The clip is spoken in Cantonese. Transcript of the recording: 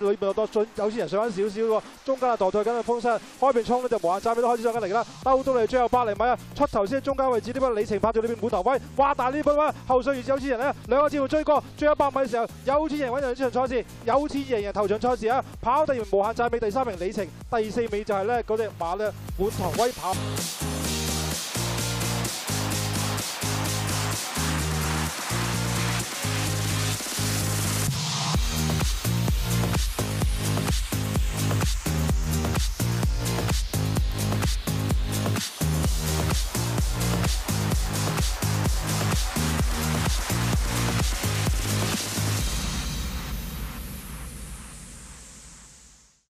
裏邊有有錢人上翻少少喎，中間啊代退緊嘅風勢，開邊衝咧就無限站尾都開始上緊嚟㗎啦，兜到嚟最後100厘米啊，出頭先中間位置呢班李晴拍住裏邊滿頭威，哇！但係呢班後上有錢人咧兩個字會追過，最後100米嘅時候有錢人揾人呢場賽事，有錢贏人頭場賽事啊，跑第二無限站尾第3名李晴，第4名就係咧嗰隻馬咧滿頭威跑。